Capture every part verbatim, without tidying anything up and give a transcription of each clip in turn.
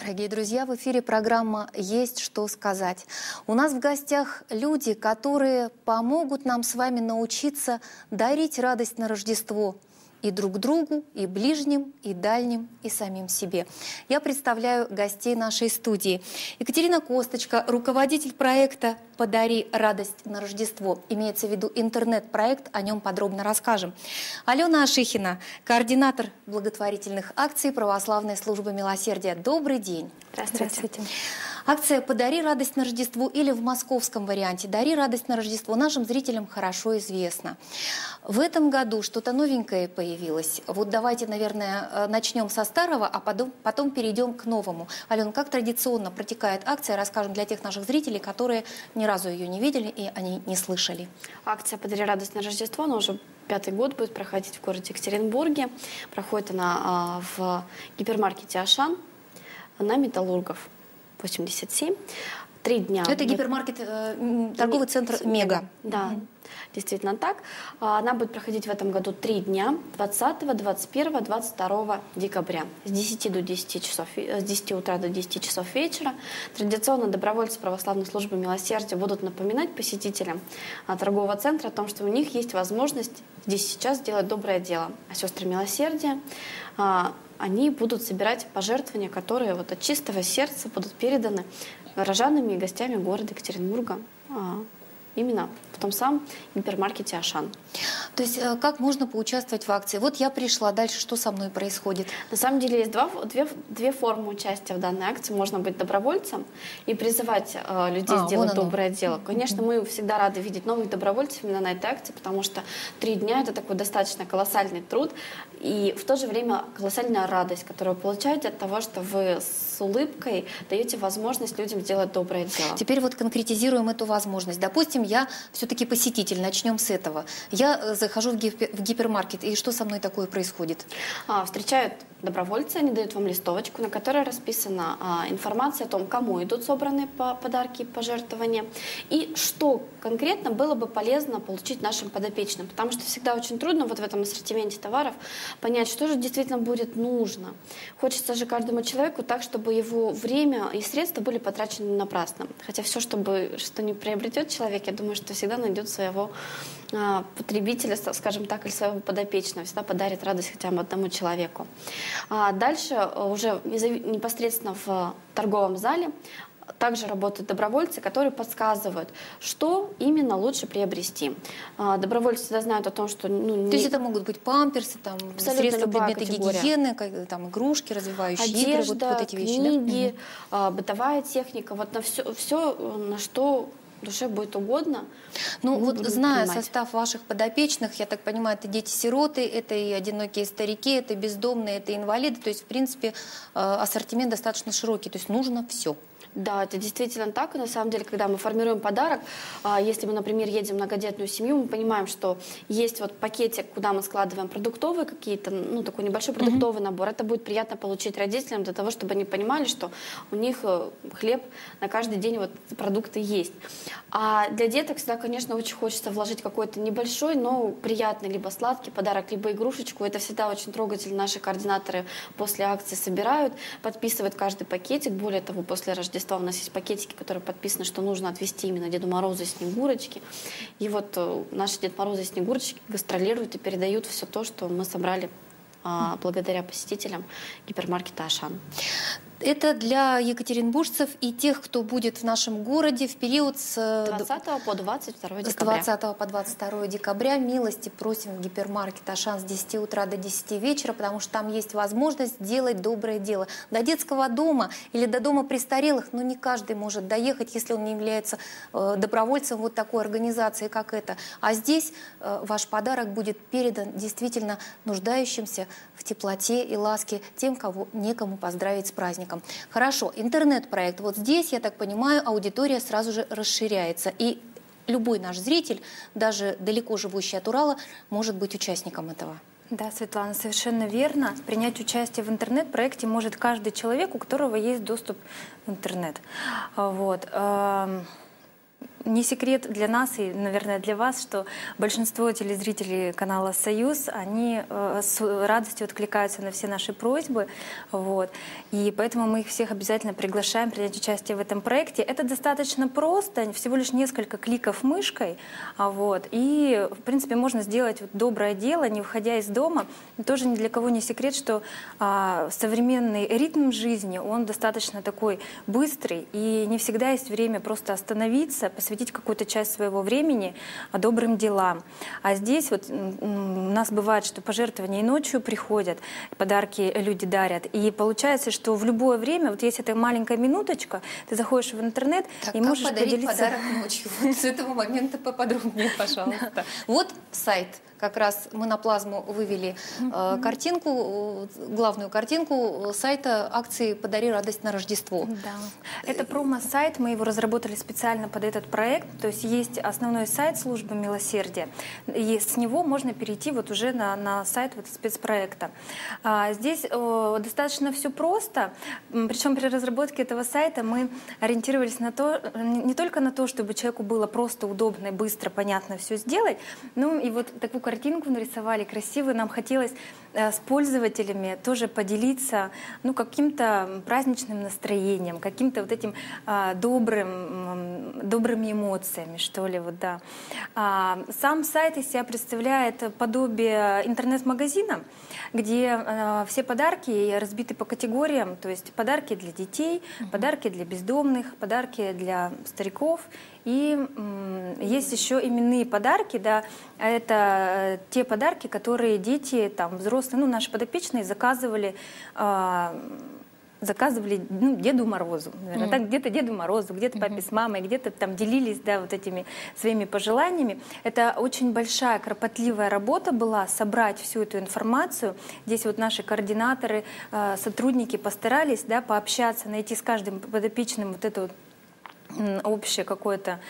Дорогие друзья, в эфире программа «Есть что сказать». У нас в гостях люди, которые помогут нам с вами научиться дарить радость на Рождество и друг другу, и ближним, и дальним, и самим себе. Я представляю гостей нашей студии. Екатерина Косточка, руководитель проекта «Подари радость на Рождество». Имеется в виду интернет-проект, о нем подробно расскажем. Алена Ашихина, координатор благотворительных акций Православной службы милосердия. Добрый день. Здравствуйте. Здравствуйте. Акция «Подари радость на Рождество» или в московском варианте «Дари радость на Рождество» нашим зрителям хорошо известно. В этом году что-то новенькое появилось. Вот давайте, наверное, начнем со старого, а потом, потом перейдем к новому. Алена, как традиционно протекает акция, расскажем для тех наших зрителей, которые ни разу ее не видели и они не слышали. Акция «Подари радость на Рождество», она уже пятый год будет проходить в городе Екатеринбурге. Проходит она в гипермаркете «Ашан» на Металлургов восемьдесят семь. Три дня. Это гипермаркет, э, торговый центр «Мега». Да, угу. Действительно так. Она будет проходить в этом году три дня, двадцатого, двадцать первого, двадцать второго декабря, с десяти до десяти часов, с десяти утра до десяти часов вечера. Традиционно добровольцы Православной службы милосердия будут напоминать посетителям торгового центра о том, что у них есть возможность здесь сейчас сделать доброе дело. А сестры милосердия, они будут собирать пожертвования, которые вот от чистого сердца будут переданы горожанами и гостями города Екатеринбурга именно в том самом гипермаркете «Ашан». То есть как можно поучаствовать в акции? Вот я пришла, дальше что со мной происходит? На самом деле есть два, две, две формы участия в данной акции. Можно быть добровольцем и призывать э, людей а, сделать доброе дело. Конечно, мы всегда рады видеть новых добровольцев именно на этой акции, потому что три дня — это такой достаточно колоссальный труд и в то же время колоссальная радость, которую вы получаете от того, что вы с улыбкой даете возможность людям сделать доброе дело. Теперь вот конкретизируем эту возможность. Допустим, я все-таки посетитель, начнем с этого. Я захожу в, гипер, в гипермаркет, и что со мной такое происходит? А, встречают добровольцы, они дают вам листовочку, на которой расписана а, информация о том, кому идут собранные по подарки и пожертвования, и что конкретно было бы полезно получить нашим подопечным. Потому что всегда очень трудно вот в этом ассортименте товаров понять, что же действительно будет нужно. Хочется же каждому человеку так, чтобы его время и средства были потрачены напрасно. Хотя все, чтобы, что не приобретет человек, я думаю, что всегда найдет своего а, потребителя, скажем так, или своего подопечного, всегда подарит радость хотя бы одному человеку. А дальше уже непосредственно в торговом зале также работают добровольцы, которые подсказывают, что именно лучше приобрести. Добровольцы всегда знают о том, что... Ну, не... То есть это могут быть памперсы, там, средства, предметы гигиены, там, игрушки, развивающие Одежда, игры, вот, вот эти вещи, книги, да? бытовая техника, вот на все, все, на что душе будет угодно. Ну вот, зная принимать состав ваших подопечных, я так понимаю, это дети-сироты, это и одинокие старики, это бездомные, это инвалиды, то есть, в принципе, ассортимент достаточно широкий, то есть нужно все. Да, это действительно так. И на самом деле, когда мы формируем подарок, если мы, например, едем в многодетную семью, мы понимаем, что есть вот пакетик, куда мы складываем продуктовые какие-то, ну, такой небольшой продуктовый mm-hmm. набор. Это будет приятно получить родителям для того, чтобы они понимали, что у них хлеб на каждый день, вот продукты есть. А для деток всегда, конечно, очень хочется вложить какой-то небольшой, но приятный, либо сладкий подарок, либо игрушечку. Это всегда очень трогательно. Наши координаторы после акции собирают, подписывают каждый пакетик. Более того, после Рождества у нас есть пакетики, которые подписаны, что нужно отвезти именно Деду Морозу и Снегурочке. И вот наши Дед Морозы и Снегурочки гастролируют и передают все то, что мы собрали а, благодаря посетителям гипермаркета «Ашан». Это для екатеринбуржцев и тех, кто будет в нашем городе в период с двадцатого по двадцать второе декабря. С двадцатого по двадцать второе декабря. Милости просим в гипермаркет «Ашан» с десяти утра до десяти вечера, потому что там есть возможность делать доброе дело. До детского дома или до дома престарелых, но не каждый может доехать, если он не является э, добровольцем вот такой организации, как эта. А здесь э, ваш подарок будет передан действительно нуждающимся в теплоте и ласке, тем, кого некому поздравить с праздником. Хорошо, интернет-проект. Вот здесь, я так понимаю, аудитория сразу же расширяется. И любой наш зритель, даже далеко живущий от Урала, может быть участником этого. Да, Светлана, совершенно верно. Принять участие в интернет-проекте может каждый человек, у которого есть доступ в интернет. Вот. не секрет для нас и, наверное, для вас, что большинство телезрителей канала «Союз», они э, с радостью откликаются на все наши просьбы. Вот. И поэтому мы их всех обязательно приглашаем принять участие в этом проекте. Это достаточно просто, всего лишь несколько кликов мышкой. Вот. И, в принципе, можно сделать вот доброе дело, не выходя из дома. Тоже ни для кого не секрет, что а, современный ритм жизни, он достаточно такой быстрый, и не всегда есть время просто остановиться, посвятить какую-то часть своего времени добрым делам. А здесь вот у нас бывает, что пожертвования и ночью приходят, подарки люди дарят, и получается, что в любое время, вот есть эта маленькая минуточка, ты заходишь в интернет так, и как можешь подарить поделиться... подарок ночью? Вот с этого момента поподробнее, пожалуйста. Вот сайт. Как раз мы на плазму вывели э, картинку, главную картинку сайта акции «Подари радость на Рождество». Да. Это промо-сайт, мы его разработали специально под этот проект. То есть есть основной сайт службы милосердия, и с него можно перейти вот уже на, на сайт вот спецпроекта. А, здесь о, достаточно все просто, причем при разработке этого сайта мы ориентировались на то, не только на то, чтобы человеку было просто удобно и быстро, понятно все сделать, но и вот такую картинку нарисовали красивую. Нам хотелось э, с пользователями тоже поделиться ну, каким-то праздничным настроением, каким-то вот этим э, добрым, э, добрыми эмоциями, что ли. Вот, да. а, сам сайт из себя представляет подобие интернет-магазина, где э, все подарки разбиты по категориям, то есть подарки для детей, uh-huh. подарки для бездомных, подарки для стариков. И м, есть еще именные подарки, да, это те подарки, которые дети, там, взрослые, ну, наши подопечные заказывали, э, заказывали ну, Деду Морозу, наверное, mm. так, где-то Деду Морозу, где-то папе mm-hmm. с мамой, где-то там делились, да, вот этими своими пожеланиями. Это очень большая, кропотливая работа была, собрать всю эту информацию. Здесь вот наши координаторы, э, сотрудники постарались, да, пообщаться, найти с каждым подопечным вот это вот общее какое-то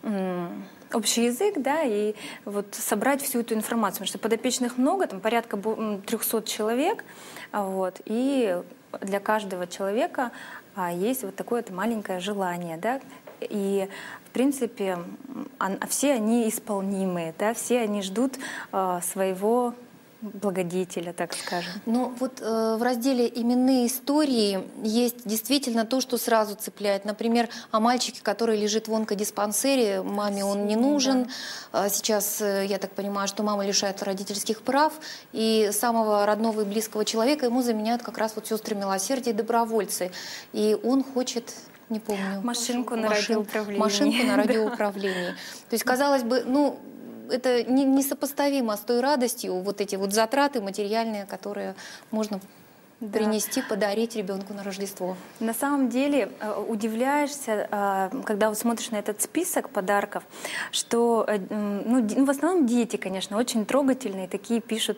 общий язык, да, и вот собрать всю эту информацию, потому что подопечных много, там порядка трехсот человек, вот, и для каждого человека есть вот такое вот маленькое желание, да, и в принципе все они исполнимые, да, все они ждут своего благодетеля, так скажем. Ну вот э, в разделе «Именные истории» есть действительно то, что сразу цепляет. Например, о мальчике, который лежит в онкодиспансере, маме он не нужен. Да. Сейчас, э, я так понимаю, что мама лишается родительских прав, и самого родного и близкого человека ему заменяют как раз вот сестры милосердия и добровольцы. И он хочет... Не помню. Машинку на Машин, радиоуправлении. Машинку на радиоуправлении. То есть, казалось бы, ну, это не, несопоставимо с той радостью, вот эти вот затраты материальные, которые можно да. принести, подарить ребенку на Рождество. На самом деле удивляешься, когда вот смотришь на этот список подарков, что ну, в основном дети, конечно, очень трогательные, такие пишут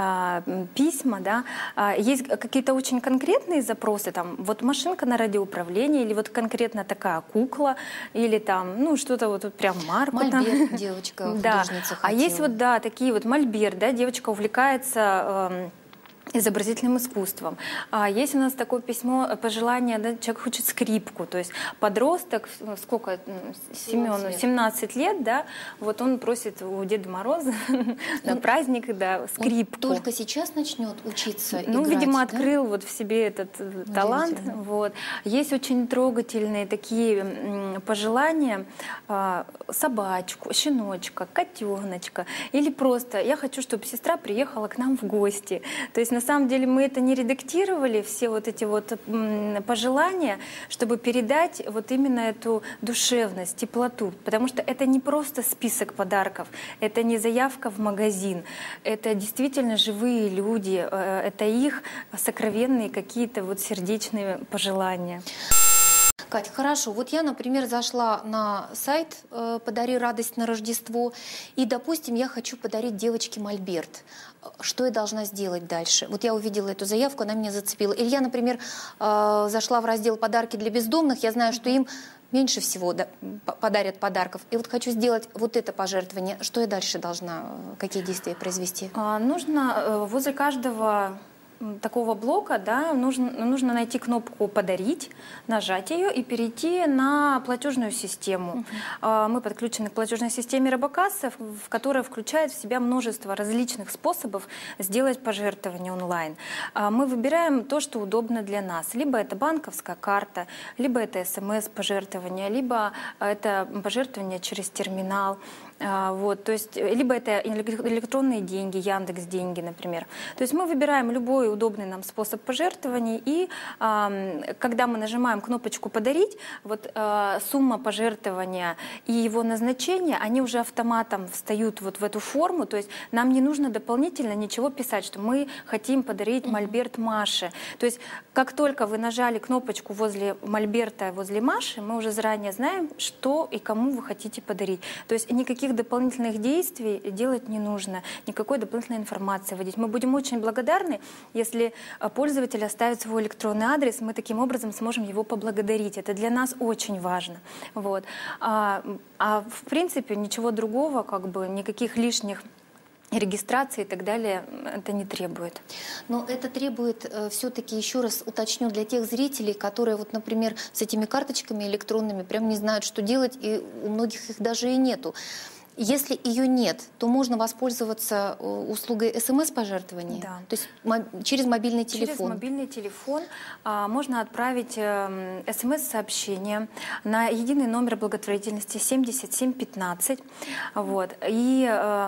письма, да. Есть какие-то очень конкретные запросы, там, вот машинка на радиоуправлении, или вот конкретно такая кукла, или там, ну, что-то вот прям марку. Мольберт девочка, да. художница А есть вот, да, такие вот мольберт, да, девочка увлекается изобразительным искусством. А есть у нас такое письмо, пожелание, да, человек хочет скрипку, то есть подросток, сколько, Семену, семнадцать лет, да, вот он просит у Деда Мороза на праздник, да, скрипку. Он только сейчас начнет учиться играть? Ну, видимо, открыл вот в себе этот талант. Вот. Есть очень трогательные такие пожелания: собачку, щеночка, котеночка, или просто я хочу, чтобы сестра приехала к нам в гости. То есть на самом деле мы это не редактировали, все вот эти вот пожелания, чтобы передать вот именно эту душевность, теплоту. Потому что это не просто список подарков, это не заявка в магазин, это действительно живые люди, это их сокровенные какие-то вот сердечные пожелания. Кать, хорошо. Вот я, например, зашла на сайт э, «Подари радость на Рождество», и, допустим, я хочу подарить девочке мольберт. Что я должна сделать дальше? Вот я увидела эту заявку, она меня зацепила. Или я, например, э, зашла в раздел «Подарки для бездомных», я знаю, что им меньше всего да, подарят подарков. И вот хочу сделать вот это пожертвование. Что я дальше должна, какие действия произвести? А, нужно возле каждого такого блока, да, нужно, нужно найти кнопку «Подарить», нажать ее и перейти на платежную систему. Uh-huh. Мы подключены к платежной системе Робокасса, в которой включает в себя множество различных способов сделать пожертвование онлайн. Мы выбираем то, что удобно для нас. Либо это банковская карта, либо это СМС-пожертвование, либо это пожертвование через терминал. Вот, то есть, либо это электронные деньги, Яндекс деньги, например. То есть мы выбираем любой удобный нам способ пожертвований, и э, когда мы нажимаем кнопочку «Подарить», вот э, сумма пожертвования и его назначение, они уже автоматом встают вот в эту форму, то есть нам не нужно дополнительно ничего писать, что мы хотим подарить мольберт Маше. То есть как только вы нажали кнопочку возле мольберта, возле Маши, мы уже заранее знаем, что и кому вы хотите подарить. То есть никаких дополнительных действий делать не нужно, никакой дополнительной информации вводить. Мы будем очень благодарны, если пользователь оставит свой электронный адрес, мы таким образом сможем его поблагодарить. Это для нас очень важно. Вот. А, а в принципе ничего другого, как бы никаких лишних регистрации и так далее, это не требует. Но это требует, э, все-таки, еще раз уточню, для тех зрителей, которые, вот, например, с этими карточками электронными прям не знают, что делать, и у многих их даже и нету. Если ее нет, то можно воспользоваться услугой СМС-пожертвования, да. То есть через мобильный телефон. Через мобильный телефон а, можно отправить э, СМС-сообщение на единый номер благотворительности семьдесят семь пятнадцать. Вот. И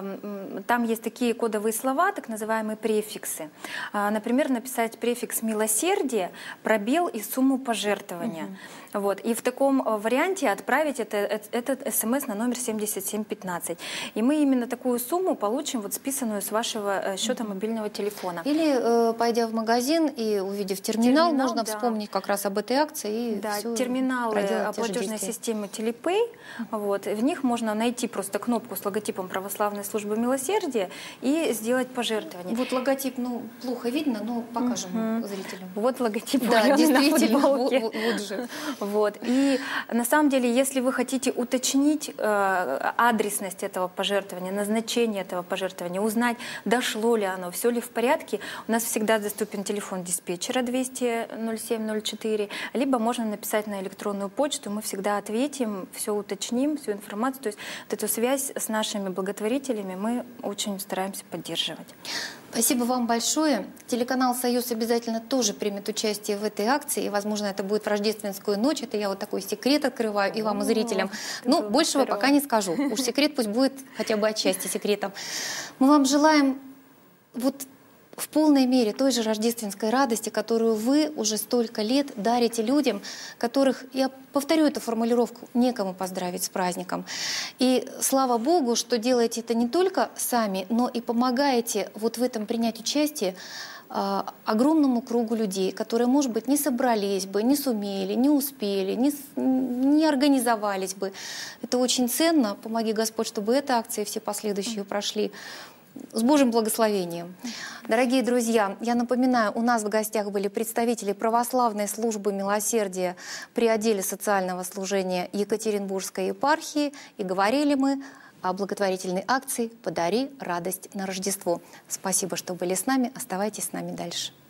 э, там есть такие кодовые слова, так называемые префиксы. А, например, написать префикс «милосердие», пробел и сумму пожертвования. Угу. Вот. И в таком варианте отправить это, этот СМС на номер семьдесят семь пятнадцать. И мы именно такую сумму получим, вот списанную с вашего счета мобильного телефона. Или, э, пойдя в магазин и увидев терминал, терминал можно да. вспомнить как раз об этой акции. И да, все терминалы платежной системы Телепэй, вот, в них можно найти просто кнопку с логотипом Православной службы милосердия и сделать пожертвование. Вот логотип, ну, плохо видно, но покажем uh-huh. зрителям. Вот логотип. Да, действительно, вот, вот, вот же. Вот. И на самом деле, если вы хотите уточнить э, адресность этого пожертвования, назначение этого пожертвования, узнать, дошло ли оно, все ли в порядке, у нас всегда доступен телефон диспетчера двести ноль семь ноль четыре, либо можно написать на электронную почту, мы всегда ответим, все уточним, всю информацию. То есть вот эту связь с нашими благотворителями мы очень стараемся поддерживать. Спасибо вам большое. Телеканал «Союз» обязательно тоже примет участие в этой акции. И, возможно, это будет в рождественскую ночь. Это я вот такой секрет открываю и вам, и зрителям. Ну, большего пока не скажу. Уж секрет пусть будет хотя бы отчасти секретом. Мы вам желаем вот в полной мере той же рождественской радости, которую вы уже столько лет дарите людям, которых, я повторю эту формулировку, некому поздравить с праздником. И слава Богу, что делаете это не только сами, но и помогаете вот в этом принять участие э, огромному кругу людей, которые, может быть, не собрались бы, не сумели, не успели, не, не организовались бы. Это очень ценно. Помоги Господь, чтобы эта акция и все последующие прошли с Божьим благословением. Дорогие друзья, я напоминаю, у нас в гостях были представители Православной службы милосердия при отделе социального служения Екатеринбургской епархии. И говорили мы о благотворительной акции «Подари радость на Рождество». Спасибо, что были с нами. Оставайтесь с нами дальше.